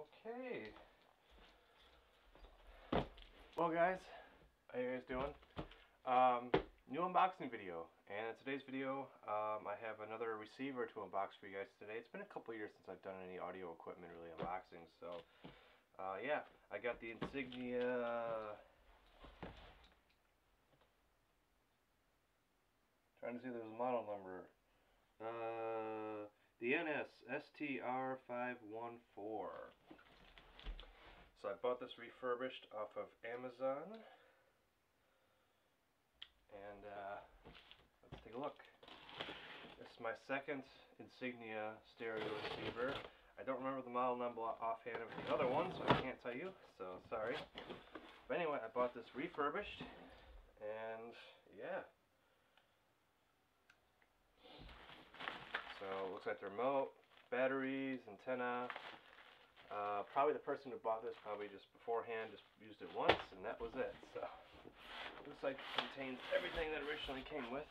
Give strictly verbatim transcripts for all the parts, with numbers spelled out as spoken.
Okay. Well, guys, how you guys doing? Um, new unboxing video, and in today's video, um, I have another receiver to unbox for you guys today. It's been a couple years since I've done any audio equipment really unboxing, so uh, yeah, I got the Insignia. Trying to see if there's a model number. Uh, the N S S T R five one four. So I bought this refurbished off of Amazon, and uh, let's take a look. This is my second Insignia stereo receiver. I don't remember the model number offhand of the other one, so I can't tell you, so sorry. But anyway, I bought this refurbished, and yeah. So it looks like the remote, batteries, antenna. Uh, probably the person who bought this probably just beforehand just used it once, and that was it. So looks like it contains everything that originally came with.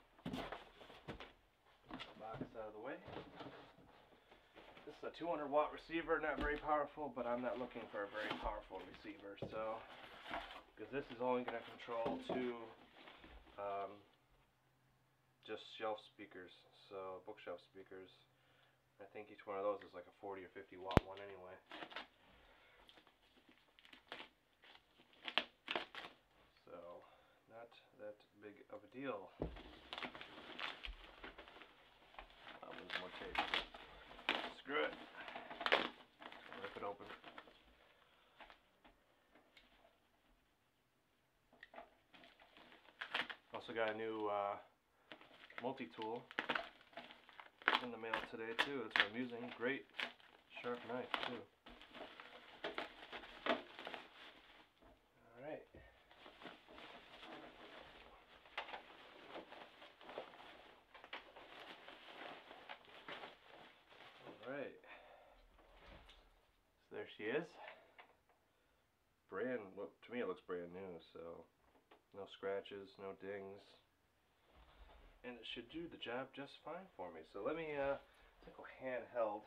Box out of the way. This is a two hundred watt receiver, not very powerful, but I'm not looking for a very powerful receiver. So, because this is only going to control two um, just shelf speakers, so bookshelf speakers. I think each one of those is like a forty or fifty watt one anyway. So, not that big of a deal. Oh, there's more tape. Screw it. Rip it open. Also got a new uh, multi-tool in the mail today too. That's what I'm using. Great sharp knife too. Alright. Alright. So there she is. Brand, look, to me it looks brand new, so no scratches, no dings. And it should do the job just fine for me. So let me uh, take a handheld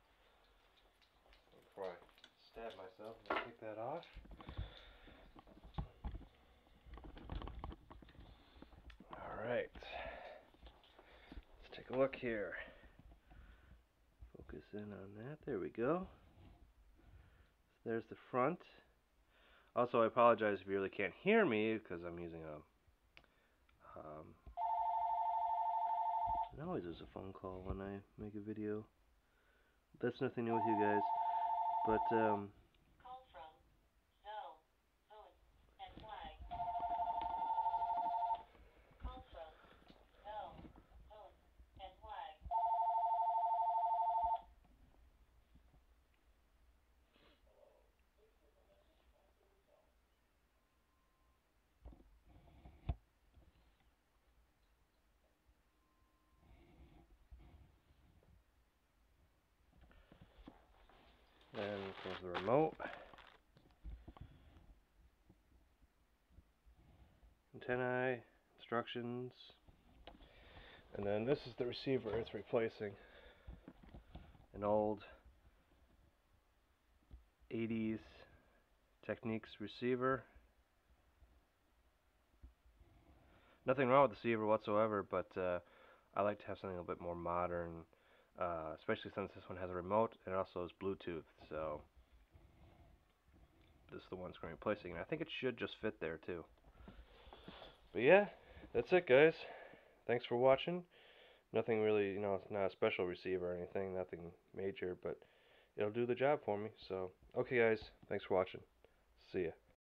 before I stab myself. Let me take that off. Alright. Let's take a look here. Focus in on that. There we go. So there's the front. Also, I apologize if you really can't hear me because I'm using a um, it always is a phone call when I make a video. That's nothing new with you guys, but um, call from Zell, Phone, and Flag. Call from Zell, Phone, and Flag. and there's the remote, antennae, instructions, and then this is the receiver it's replacing. An old eighties Technics receiver. Nothing wrong with the receiver whatsoever, but uh, I like to have something a bit more modern, uh, especially since this one has a remote and it also is Bluetooth. So this is the one it's going to be replacing, and I think it should just fit there too. But yeah, that's it, guys. Thanks for watching. Nothing really, you know, it's not a special receiver or anything, nothing major, but it'll do the job for me. So, okay, guys, thanks for watching. See ya.